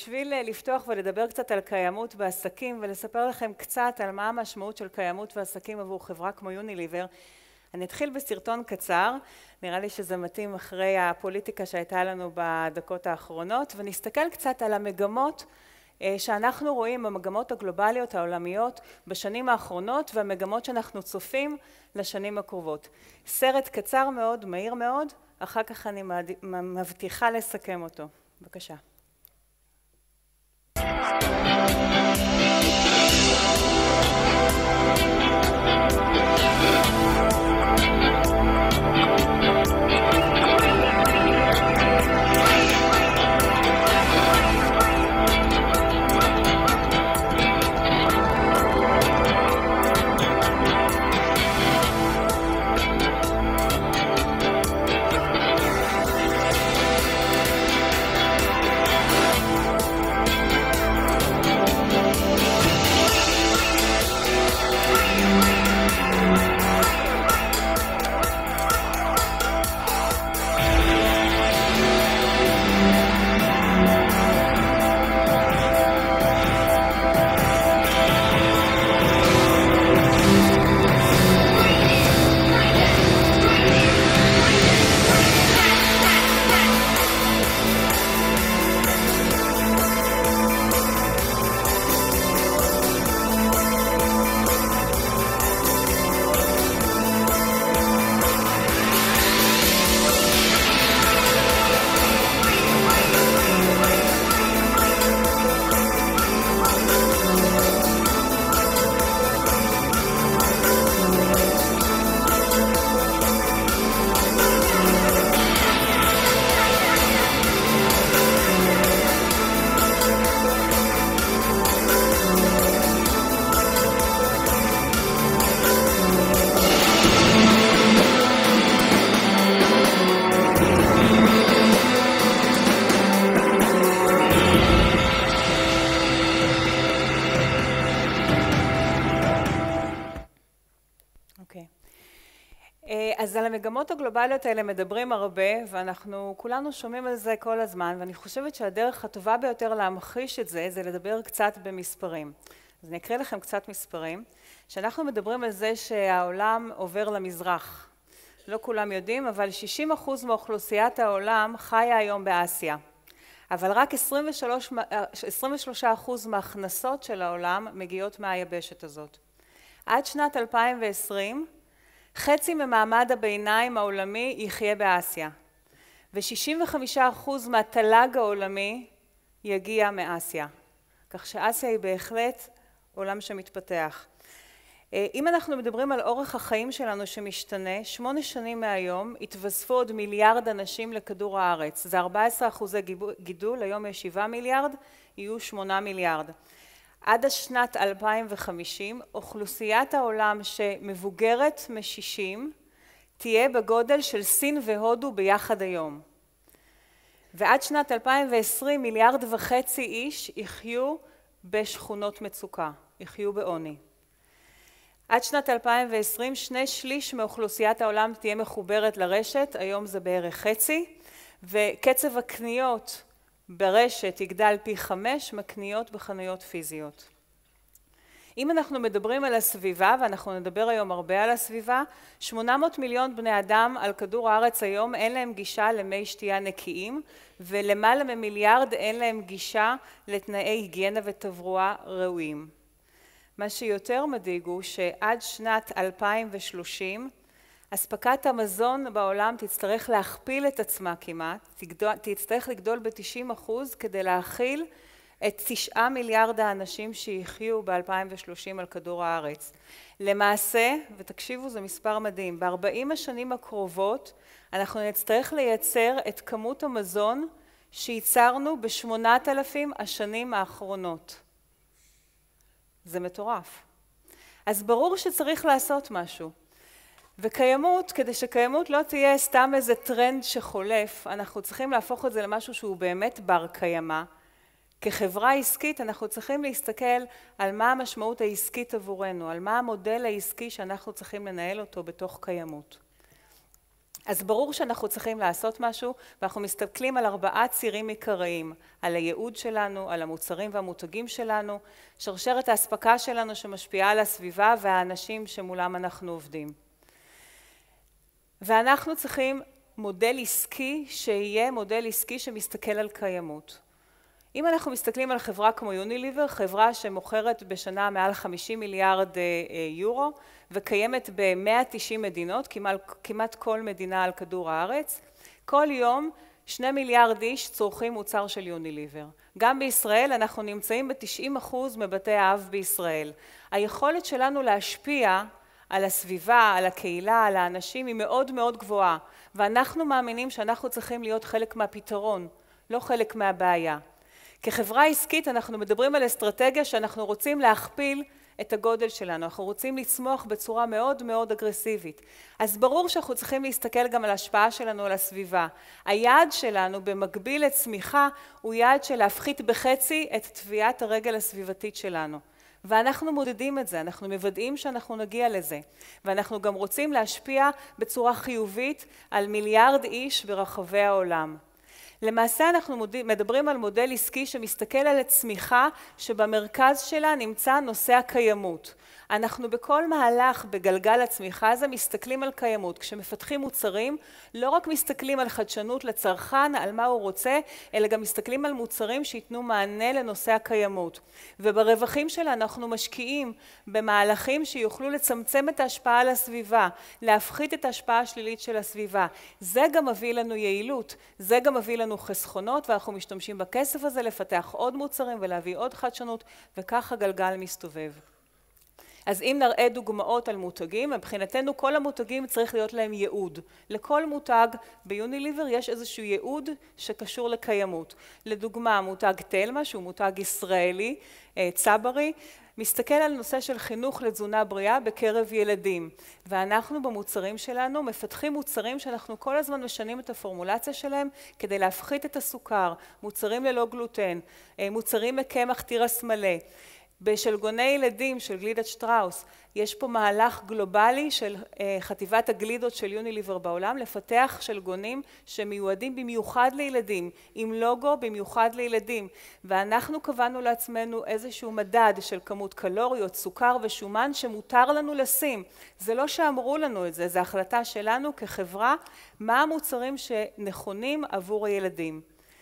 בשביל לפתוח ולדבר קצת על קיימות בעסקים ולספר לכם קצת על מה המשמעות של קיימות ועסקים עבור חברה כמו יוניליבר, אני אתחיל בסרטון קצר, נראה לי שזה מתאים אחרי הפוליטיקה שהייתה לנו בדקות האחרונות, ונסתכל קצת על המגמות שאנחנו רואים, המגמות הגלובליות העולמיות בשנים האחרונות והמגמות שאנחנו צופים לשנים הקרובות. סרט קצר מאוד, מהיר מאוד, אחר כך אני מבטיחה לסכם אותו. בבקשה. אז על המגמות הגלובליות האלה מדברים הרבה, ואנחנו כולנו שומעים על זה כל הזמן, ואני חושבת שהדרך הטובה ביותר להמחיש את זה, זה לדבר קצת במספרים. אז אני אקריא לכם קצת מספרים, שאנחנו מדברים על זה שהעולם עובר למזרח. לא כולם יודעים, אבל 60% מאוכלוסיית העולם חיה היום באסיה. אבל רק 23% מההכנסות של העולם מגיעות מהיבשת הזאת. עד שנת 2020, חצי ממעמד הביניים העולמי יחיה באסיה, ו65% מהתל"ג העולמי יגיע מאסיה. כך שאסיה היא בהחלט עולם שמתפתח. אם אנחנו מדברים על אורך החיים שלנו שמשתנה, 8 שנים מהיום התווספו עוד מיליארד אנשים לכדור הארץ. זה 14% גידול, היום יש 7 מיליארד, יהיו 8 מיליארד. עד השנת 2050, אוכלוסיית העולם שמבוגרת מ-60 תהיה בגודל של סין והודו ביחד היום. ועד שנת 2020, 1.5 מיליארד איש יחיו בשכונות מצוקה, יחיו בעוני. עד שנת 2020, 2/3 מאוכלוסיית העולם תהיה מחוברת לרשת, היום זה בערך חצי, וקצב הקניות ברשת יגדל פי 5 מקניות בחנויות פיזיות. אם אנחנו מדברים על הסביבה, ואנחנו נדבר היום הרבה על הסביבה, 800 מיליון בני אדם על כדור הארץ היום אין להם גישה למי שתייה נקיים, ולמעלה ממיליארד אין להם גישה לתנאי היגיינה ותברואה ראויים. מה שיותר מדאיג הוא שעד שנת 2030, אספקת המזון בעולם תצטרך להכפיל את עצמה כמעט, תצטרך לגדול ב-90% כדי להכיל את 9 מיליארד האנשים שיחיו ב-2030 על כדור הארץ. למעשה, ותקשיבו זה מספר מדהים, ב-40 השנים הקרובות אנחנו נצטרך לייצר את כמות המזון שייצרנו ב-8,000 השנים האחרונות. זה מטורף. אז ברור שצריך לעשות משהו. וקיימות, כדי שקיימות לא תהיה סתם איזה טרנד שחולף, אנחנו צריכים להפוך את זה למשהו שהוא באמת בר קיימה. כחברה עסקית אנחנו צריכים להסתכל על מה המשמעות העסקית עבורנו, על מה המודל העסקי שאנחנו צריכים לנהל אותו בתוך קיימות. אז ברור שאנחנו צריכים לעשות משהו, ואנחנו מסתכלים על 4 צירים עיקריים, על הייעוד שלנו, על המוצרים והמותגים שלנו, שרשרת האספקה שלנו שמשפיעה על הסביבה והאנשים שמולם אנחנו עובדים. ואנחנו צריכים מודל עסקי שיהיה מודל עסקי שמסתכל על קיימות. אם אנחנו מסתכלים על חברה כמו יוניליבר, חברה שמוכרת בשנה מעל 50 מיליארד יורו וקיימת ב-190 מדינות, כמעט כל מדינה על כדור הארץ, כל יום 2 מיליארד איש צורכים מוצר של יוניליבר. גם בישראל אנחנו נמצאים ב-90% מבתי האב בישראל. היכולת שלנו להשפיע על הסביבה, על הקהילה, על האנשים היא מאוד מאוד גבוהה, ואנחנו מאמינים שאנחנו צריכים להיות חלק מהפתרון, לא חלק מהבעיה. כחברה עסקית אנחנו מדברים על אסטרטגיה שאנחנו רוצים להכפיל את הגודל שלנו, אנחנו רוצים לצמוח בצורה מאוד מאוד אגרסיבית. אז ברור שאנחנו צריכים להסתכל גם על ההשפעה שלנו על הסביבה. היעד שלנו במקביל לצמיחה הוא יעד של להפחית בחצי את טביעת הרגל הסביבתית שלנו. ואנחנו מודדים את זה, אנחנו מוודאים שאנחנו נגיע לזה. ואנחנו גם רוצים להשפיע בצורה חיובית על מיליארד איש ברחבי העולם. למעשה אנחנו מדברים על מודל עסקי שמסתכל על הצמיחה שבמרכז שלה נמצא נושא הקיימות. אנחנו בכל מהלך בגלגל הצמיחה הזה מסתכלים על קיימות. כשמפתחים מוצרים לא רק מסתכלים על חדשנות לצרכן, על מה הוא רוצה, אלא גם מסתכלים על מוצרים שיתנו מענה לנושא הקיימות. וברווחים שלה אנחנו משקיעים במהלכים שיוכלו לצמצם את ההשפעה על הסביבה, להפחית את ההשפעה השלילית של הסביבה. זה גם מביא לנו יעילות, זה גם מביא לנו חסכונות, ואנחנו משתמשים בכסף הזה לפתח עוד מוצרים ולהביא עוד חדשנות, וכך הגלגל מסתובב. אז אם נראה דוגמאות על מותגים, מבחינתנו כל המותגים צריך להיות להם ייעוד. לכל מותג ביוניליבר יש איזשהו ייעוד שקשור לקיימות. לדוגמה, מותג תלמה, שהוא מותג ישראלי, צברי, מסתכל על נושא של חינוך לתזונה בריאה בקרב ילדים. ואנחנו במוצרים שלנו מפתחים מוצרים שאנחנו כל הזמן משנים את הפורמולציה שלהם כדי להפחית את הסוכר, מוצרים ללא גלוטן, מוצרים מקמח תירס מלא. בשלגוני ילדים של גלידת שטראוס יש פה מהלך גלובלי של חטיבת הגלידות של יוניליבר בעולם לפתח שלגונים שמיועדים במיוחד לילדים, עם לוגו במיוחד לילדים, ואנחנו קבענו לעצמנו איזשהו מדד של כמות קלוריות, סוכר ושומן שמותר לנו לשים. זה לא שאמרו לנו את זה, זה החלטה שלנו כחברה מה המוצרים שנכונים עבור הילדים.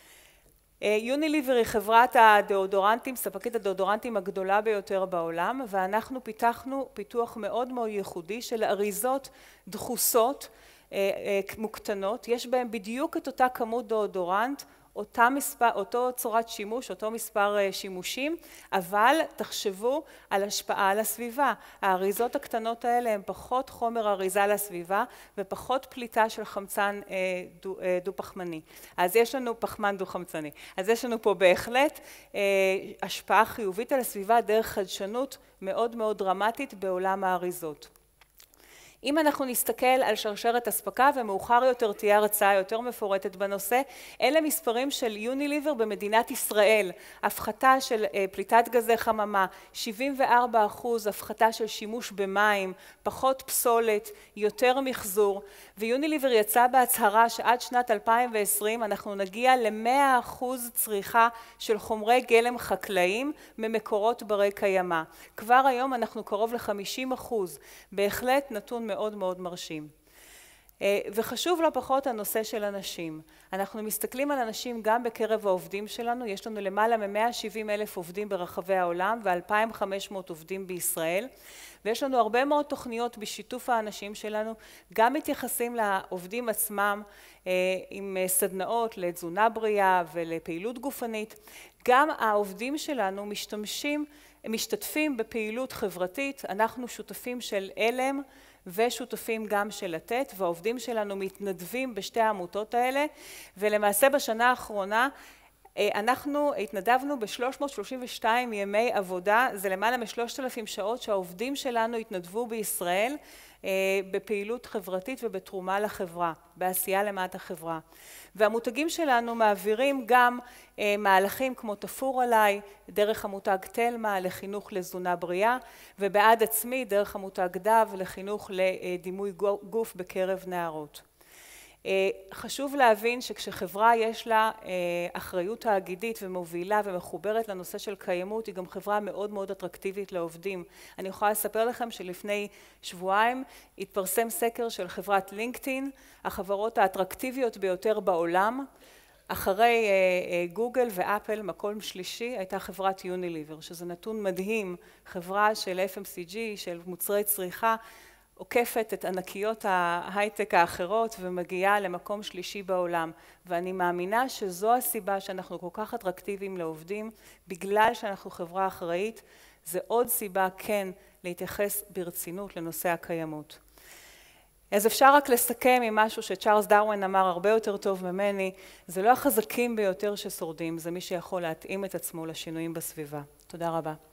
יוניליבר היא חברת הדאודורנטים, ספקית הדאודורנטים הגדולה ביותר בעולם, ואנחנו פיתחנו פיתוח מאוד מאוד ייחודי של אריזות דחוסות מוקטנות, יש בהם בדיוק את אותה כמות דאודורנט, אותו צורת שימוש, אותו מספר שימושים, אבל תחשבו על השפעה על הסביבה. האריזות הקטנות האלה הן פחות חומר אריזה לסביבה ופחות פליטה של חמצן דו-פחמני. אז יש לנו פחמן דו-חמצני. אז יש לנו פה בהחלט השפעה חיובית על הסביבה דרך חדשנות מאוד מאוד דרמטית בעולם האריזות. אם אנחנו נסתכל על שרשרת אספקה ומאוחר יותר תהיה הרצאה יותר מפורטת בנושא, אלה מספרים של יוניליבר במדינת ישראל, הפחתה של פליטת גזי חממה, 74% הפחתה של שימוש במים, פחות פסולת, יותר מחזור, ויוניליבר יצא בהצהרה שעד שנת 2020 אנחנו נגיע ל100% צריכה של חומרי גלם חקלאיים ממקורות ברי קיימא. כבר היום אנחנו קרוב ל50%, בהחלט נתון מאוד מאוד מרשים. וחשוב לא פחות הנושא של אנשים. אנחנו מסתכלים על אנשים גם בקרב העובדים שלנו, יש לנו למעלה מ-170,000 עובדים ברחבי העולם ו-2,500 עובדים בישראל, ויש לנו הרבה מאוד תוכניות בשיתוף האנשים שלנו, גם מתייחסים לעובדים עצמם עם סדנאות לתזונה בריאה ולפעילות גופנית, גם העובדים שלנו משתתפים בפעילות חברתית, אנחנו שותפים של אלם, ושותפים גם של לתת, והעובדים שלנו מתנדבים בשתי העמותות האלה, ולמעשה בשנה האחרונה אנחנו התנדבנו ב-332 ימי עבודה, זה למעלה מ-3,000 שעות שהעובדים שלנו התנדבו בישראל בפעילות חברתית ובתרומה לחברה, בעשייה למעט החברה. והמותגים שלנו מעבירים גם מהלכים כמו תפור עליי, דרך המותג תלמה לחינוך לתזונה בריאה, ובעד עצמי דרך המותג דב לחינוך לדימוי גוף בקרב נערות. חשוב להבין שכשחברה יש לה אחריות תאגידית ומובילה ומחוברת לנושא של קיימות, היא גם חברה מאוד מאוד אטרקטיבית לעובדים. אני יכולה לספר לכם שלפני שבועיים התפרסם סקר של חברת לינקדאין, החברות האטרקטיביות ביותר בעולם. אחרי גוגל ואפל, מקום שלישי, הייתה חברת יוניליבר, שזה נתון מדהים, חברה של FMCG, של מוצרי צריכה, עוקפת את ענקיות ההייטק האחרות ומגיעה למקום שלישי בעולם. ואני מאמינה שזו הסיבה שאנחנו כל כך אטרקטיביים לעובדים, בגלל שאנחנו חברה אחראית, זה עוד סיבה כן להתייחס ברצינות לנושא הקיימות. אז אפשר רק לסכם עם משהו שצ'ארלס דרווין אמר הרבה יותר טוב ממני, זה לא החזקים ביותר ששורדים, זה מי שיכול להתאים את עצמו לשינויים בסביבה. תודה רבה.